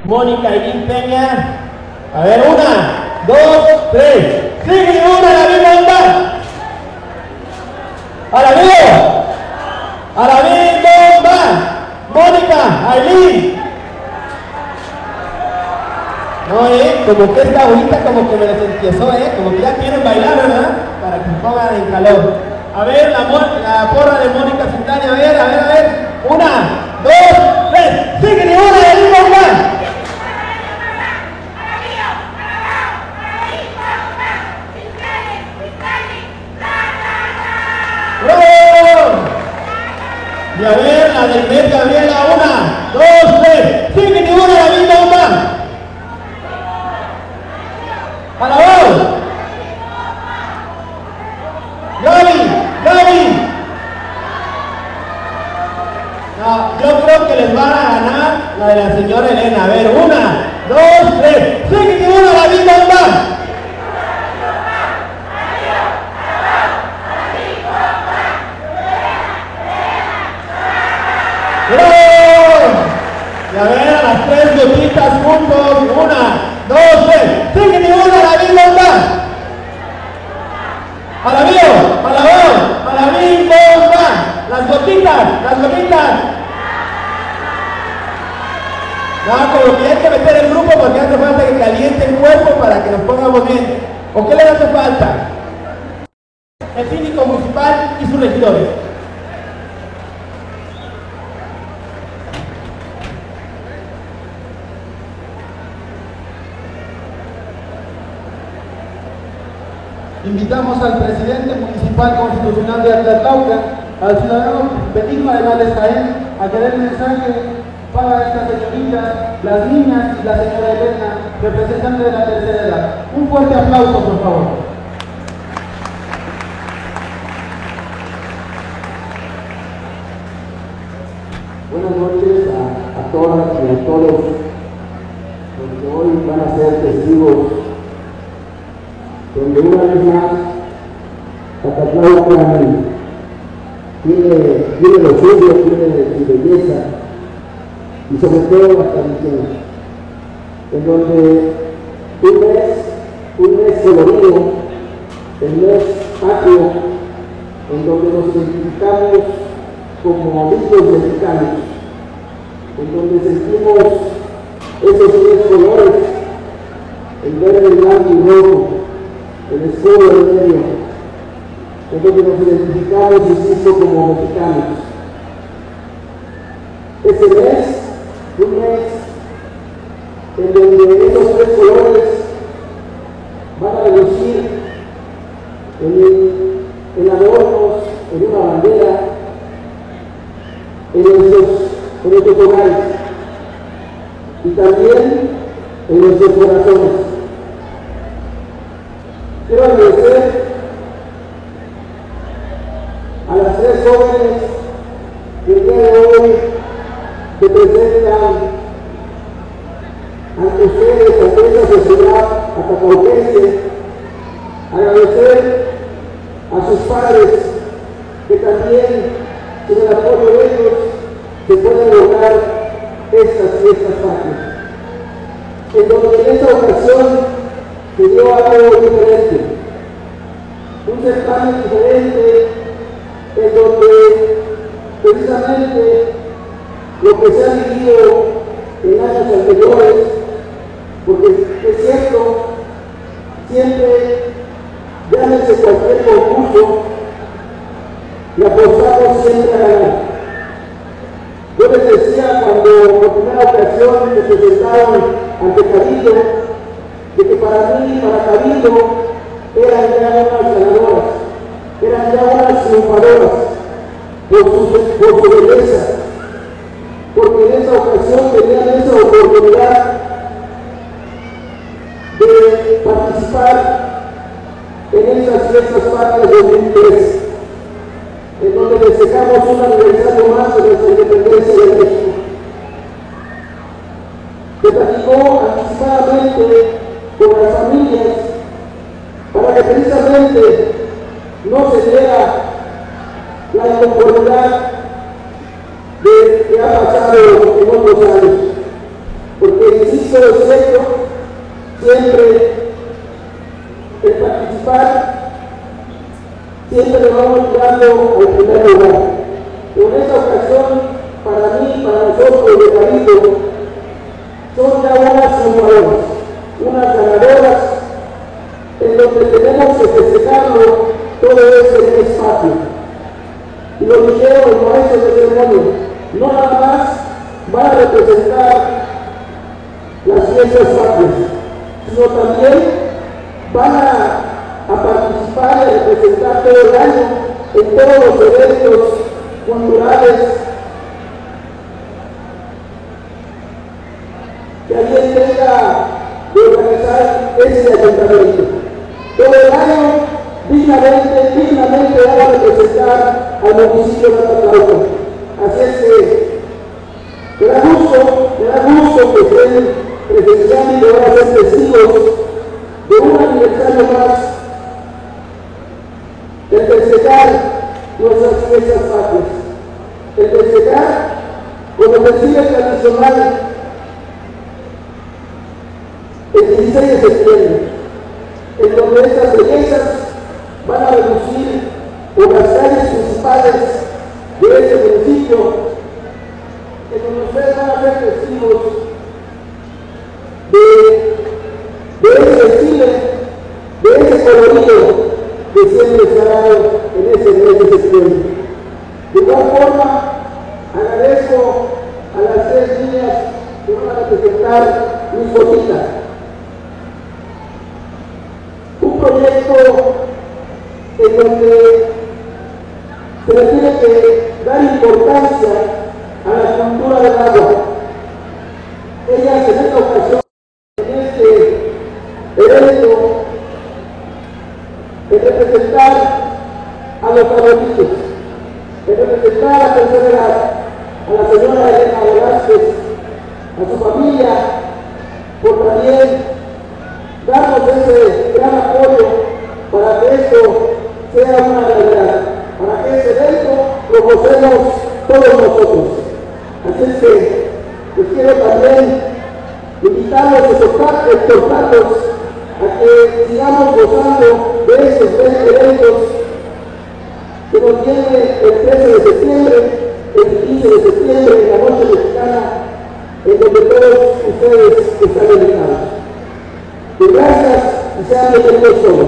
Mónica Eileen Peña. A ver, 1, 2, 3. ¡Sigue una la misma onda! ¡A la vida! ¡A la misma! Mónica Eileen. No, como que esta ahorita como que me les empezó, como que ya quieren bailar, ¿verdad? Para que se pongan en calor. A ver, la porra de Mónica Cintani, a ver. 1, 2, 3. ¡Sigue una la misma onda! Y a ver, la del mes Gabriela, 1, 2, 3. ¡Sigue ninguna la misma onda! ¡A la voz! ¡Gaby! No, yo creo que les van a ganar la de la señora Elena. A ver, 1, 2, 3. ¡Sigue ninguna la misma onda! Y a ver, a las 3 gotitas juntos. 1, 2, 3. ¡Sigue ninguna la misma onda! ¡A la mío! ¡A la voz! ¡A la misma onda! ¡Las gotitas! No, como que hay que meter el grupo porque hace falta que caliente el cuerpo para que nos pongamos bien. ¿O qué le hace falta? El síndico municipal y sus regidores. Invitamos al presidente municipal constitucional de Atlatlauca, al ciudadano Benigno Arenales Jaén, a que dé el mensaje para esta señorita, las niñas y la señora Elena, representante de la tercera edad. Un fuerte aplauso, por favor. Buenas noches a todas y a todos, porque hoy van a ser testigos donde una vez más Atlatlauca tiene lo suyo, tiene su belleza y sobre todo la tradición, en donde un mes colorido, el mes patrio, en donde nos identificamos como lindos mexicanos, en donde sentimos esos 3 colores, el verde, blanco y rojo, el escudo del medio, en donde nos identificamos, insisto, como mexicanos. Ese mes, un mes en donde esos 3 colores van a relucir en adornos, en una bandera, en nuestros hogares y también en nuestros corazones. Quiero agradecer a las 3 jóvenes que el día de hoy se presentan ante ustedes, ante esta sociedad atlatlauquense. Agradecer a sus padres que también, sin el apoyo de ellos, se pueden lograr estas fiestas patrias. En donde en esta ocasión se dio algo diferente, un certamen diferente, en donde precisamente lo que se ha vivido en años anteriores, porque es cierto, siempre, llámese cualquier concurso, y apostamos siempre a ganar. Yo les decía cuando por primera ocasión me presentaron ante Cabildo, de que para mí, para Cabildo, eran ya unas ganadoras, eran ya unas triunfadoras por su belleza, porque en esa ocasión tenían esa oportunidad de participar en esas fiestas patrias 2003, en donde festejamos un aniversario más de nuestra independencia de México. Se platicó anticipadamente con las familias para que precisamente no se diera la inconformidad de que ha pasado en otros años, porque insisto, es cierto, siempre el participar, siempre le vamos dando al primer lugar. Pero en esta ocasión, para mí, para nosotros de Cabildo, son ya unas jugadoras, unas ganadoras, en donde tenemos que festejarlo todo ese espacio. Y lo dijeron los maestros de ceremonia, no nada más van a representar las fiestas patrias, sino también van a participar y a representar todo el año en todos los eventos culturales que alguien tenga de organizar ese ayuntamiento. Todo el año dignamente van a representar al municipio de Tlaxcala. Así es que me da gusto que estén presenciando y que van a ser testigos de un aniversario más de festejar nuestras fiestas patrias, de festejar como desfile tradicional el 16 de septiembre, en donde estas bellezas van a reducir por las calles principales de este municipio, en donde ustedes van a ser testigos de ese desfile, de ese colorido que siempre estará en ese mes de septiembre. De igual forma, agradezco a las 3 niñas que van a representar mi fotita. Un proyecto en donde se le tiene que dar importancia a la cultura del agua. Ellas en esta ocasión, en este evento, de representar a los favoritos, de representar a la tercera edad, a la señora Elena Velázquez, a su familia, por también darnos ese gran apoyo para que esto sea una realidad, para que ese evento lo gocemos todos nosotros. Así es que les quiero también invitarlos y exhortarlos a que sigamos gozando de estos 20 eventos que nos viene el 13 de septiembre, el 15 de septiembre, en la Noche Mexicana, en donde todos ustedes están invitados. Gracias y sean bienvenidos todos.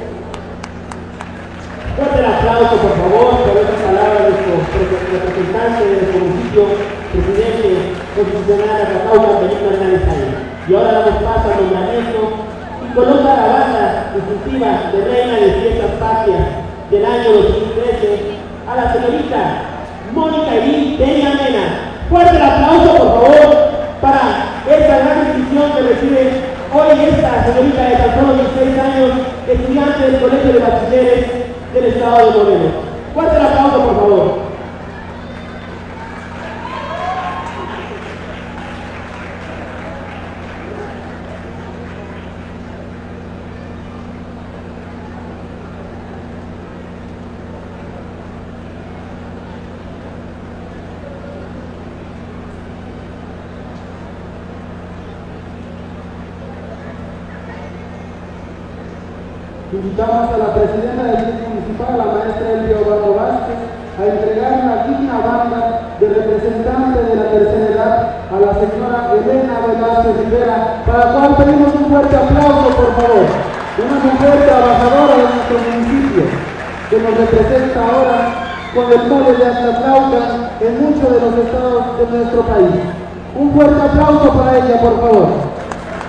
Fuerte el aplauso, por favor, por esta palabra de nuestro representante del municipio, presidente constitucional de Atacama, Benito Hernández Sáenz. Y ahora damos paso a nombramiento y coloca la banda distintiva de Reina de Fiestas Patrias del año 2013 a la señorita Mónica Edith Peña Mena. Fuerte el aplauso, por favor, para esta gran distinción que recibe hoy esta señorita de tan solo 16 años, estudiante del Colegio de Bachilleres del Estado de Morelos. Fuerte el aplauso, por favor. Invitamos a la presidenta del Distrito Municipal, la maestra Elvia Obando Vázquez, a entregar una digna banda de representante de la tercera edad a la señora Elena Velázquez Rivera, para la cual pedimos un fuerte aplauso, por favor. Una mujer trabajadora de nuestro municipio, que nos representa ahora con el mole de Atlatlauca en muchos de los estados de nuestro país. Un fuerte aplauso para ella, por favor.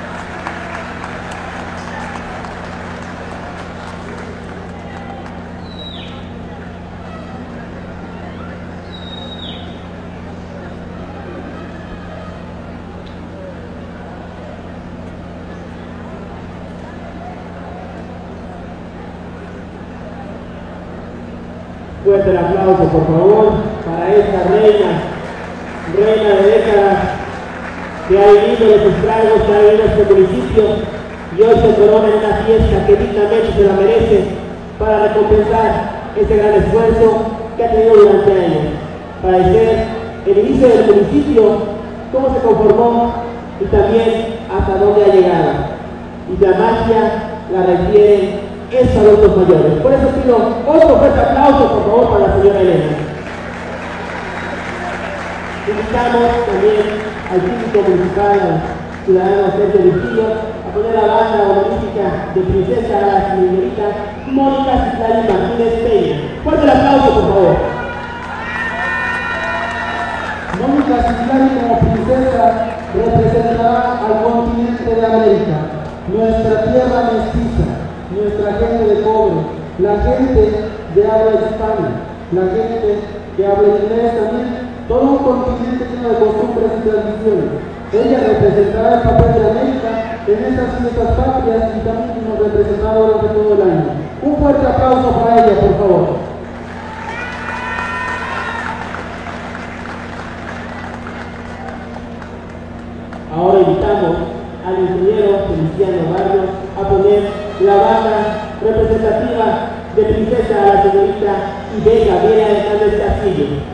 Fuerte el aplauso, por favor, para esta reina de décadas que ha vivido los estragos que ha vivido este municipio y hoy se corona en una fiesta que dignamente se la merece para recompensar ese gran esfuerzo que ha tenido durante años para ser el inicio del municipio, cómo se conformó y también hasta dónde ha llegado. Y la magia la requieren esos adultos mayores. Por eso pido otro fuerte aplauso, por favor, para la señora Elena. Invitamos también al síndico municipal, al ciudadano Sergio Virgilio, a poner la banda honorífica de princesa a la señorita Mónica Citlali Martínez Peña. Fuerte el aplauso, por favor. Mónica Citlali como princesa representará al continente de América, nuestra tierra mestiza, nuestra gente de cobre, la gente de habla hispana, la gente que habla inglés también, todo un continente lleno de costumbres y tradiciones. Ella representará el papel de América en estas fiestas patrias y también nos representará durante todo el año. Un fuerte aplauso para ella, por favor. Ahora invitamos al ingeniero Feliciano Barrios a poner la banda representativa de princesa a la señorita Ivette Gabriela Hernández Castillo.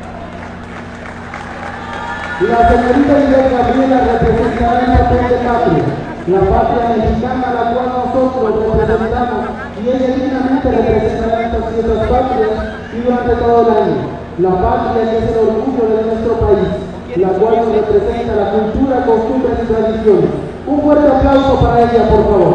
La señorita Ivette Gabriela representará el papel de patria, la patria mexicana a la cual nosotros representamos, y ella dignamente representará estas fiestas patrias y durante todo el año. La patria que es el orgullo de nuestro país, la cual nos representa la cultura, costumbres y tradiciones. Un fuerte aplauso para ella, por favor.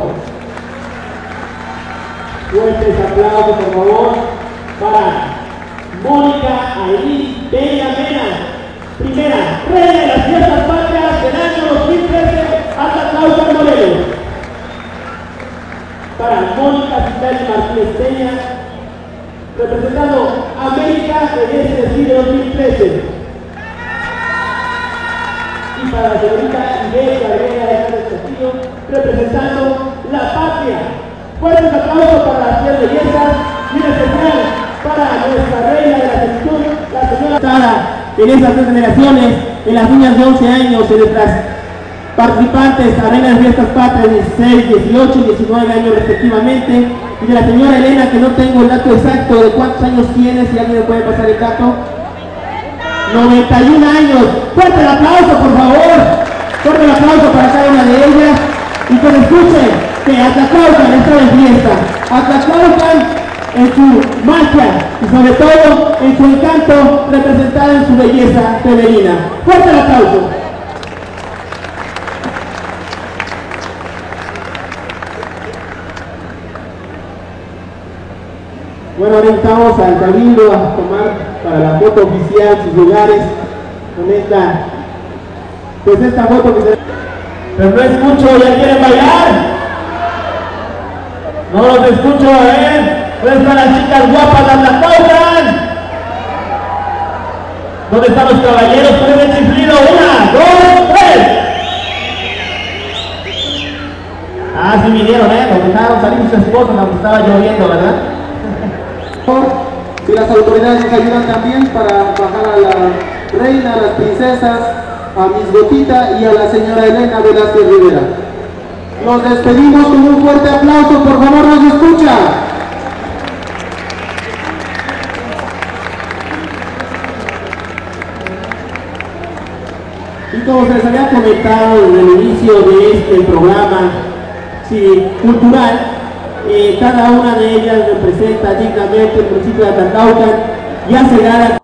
Fuertes aplausos, por favor, para Mónica Aileen Peña Mena, primera reina de las fiestas patrias del año 2013, Atlatlaucan, Morelos. Para Mónica Citlali Martínez Peña, representando América en este desfile 2013. Y para la señorita Ivette Gabriela Hernández Castillo, representando la patria. Fuertes aplausos para las 10 bellezas y en especial para nuestra reina de la sección, la señora Sara, en esas 3 generaciones, en las niñas de 11 años, en nuestras participantes a reinas de fiestas patrias de 16, 18 y 19 años respectivamente, y de la señora Elena, que no tengo el dato exacto de cuántos años tiene, si alguien me puede pasar el dato. 91 años. Fuerte el aplauso, por favor. Fuerte el aplauso para cada una de ellas. Y que escuchen que Atlatlaucan está de fiesta. Atlatlaucan en su magia y sobre todo en su encanto representada en su belleza femenina. Fuerte el aplauso. Bueno, ahora invitamos al cabildo a tomar para la foto oficial sus lugares con esta foto que se... Pero no escucho, ¿ya quieren bailar? No los escucho, a ver. ¿Dónde están las chicas guapas de Atlatlaucan? ¿Dónde están los caballeros? Ponen el chiflido. 1, 2, 3. Ah, sí vinieron, nos dejaron salir sus esposas aunque estaba lloviendo, ¿verdad? Si las autoridades nos ayudan también para bajar a la reina, a las princesas, a Miss Gotita y a la señora Elena Velázquez Rivera. Nos despedimos con un fuerte aplauso, por favor, nos escucha. Y como se les había comentado desde el inicio de este programa cultural, cada una de ellas representa dignamente el municipio de Atlatlaucan y hace gala